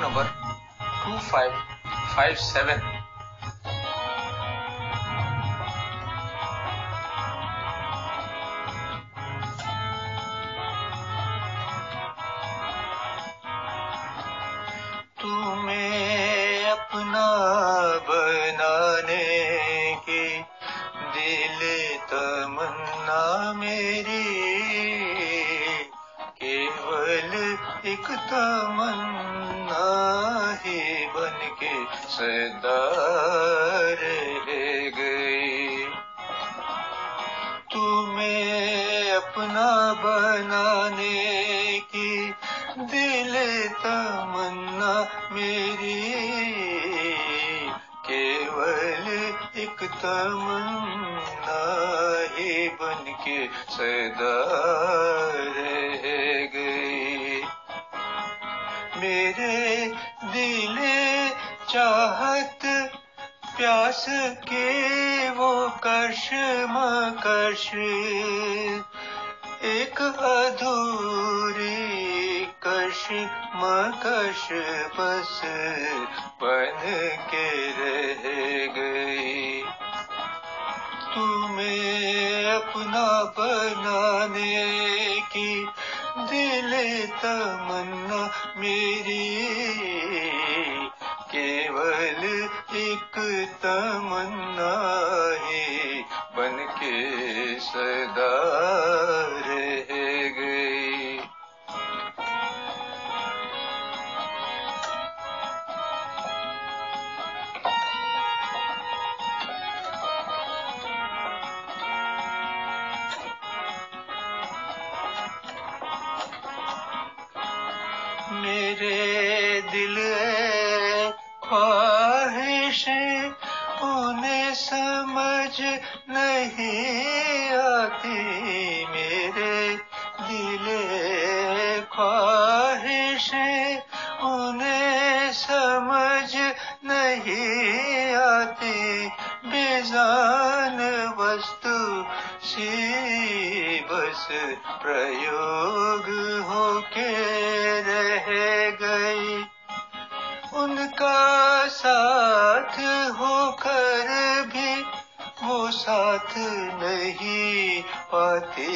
Number 2557। तुम्हें अपना बनाने की दिल तमन्ना मेरी, केवल एक तमन्ना ही बनके सदा रह गई। तुम्हें अपना बनाने की दिल तमन्ना मेरी, केवल एक तमन्ना ही बनके सदा रह गई। मेरे दिले चाहत प्यास के वो कश्मकश, एक अधूरी कश्मकश बस बन के रह गई। तुम्हें अपना बनाने की दिल तमन्ना मेरी, केवल एक तमन्ना ही बनके सदा रह गई। मेरे दिल ख्वाहिशें उन्हें समझ नहीं आती। मेरे दिल ख्वाहिशें उन्हें समझ नहीं आती। बेजान वस्तु सी बस प्रयोग होके रह गई। उनका साथ होकर भी वो साथ नहीं पाती।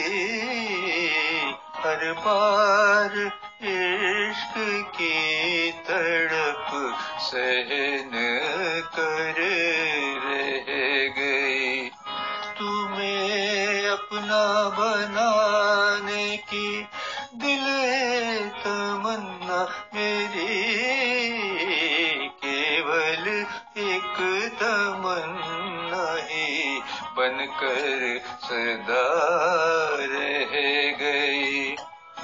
हर बार इश्क की तड़प सहन कर रह गई। तुम्हें अपना बनाने की दिल तमन्ना मेरी, केवल एक तमन्ना ही बनकर सदा रह गई।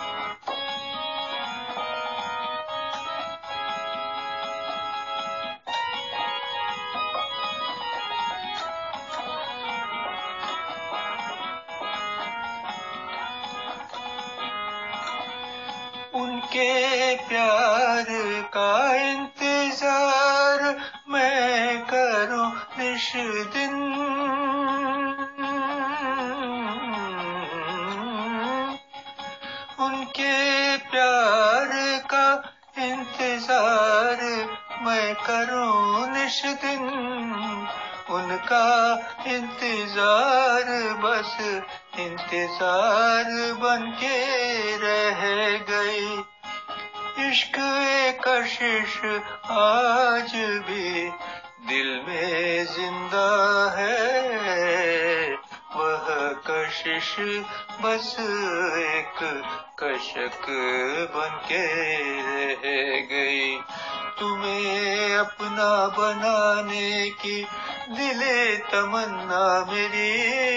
उनके प्यार का इंतजार मैं करूं निश दिन। उनके प्यार का इंतजार मैं करूं निश दिन। उनका इंतजार बस इंतजार बनके रह गई। इश्क कशिश आज भी दिल में जिंदा है। वह कशिश बस एक कशक बनके रह गई। तुम्हें अपना बनाने की दिले तमन्ना मेरी,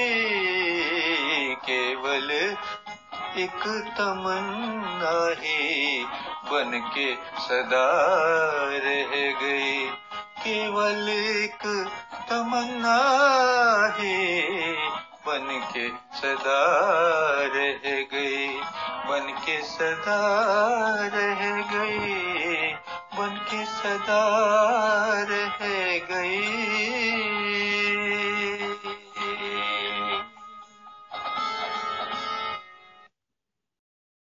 केवल एक तमन्ना ही बनके सदा रह गई। केवल एक तमन्ना ही बनके सदा रह गई। बनके सदा रह गई। बनके सदा रह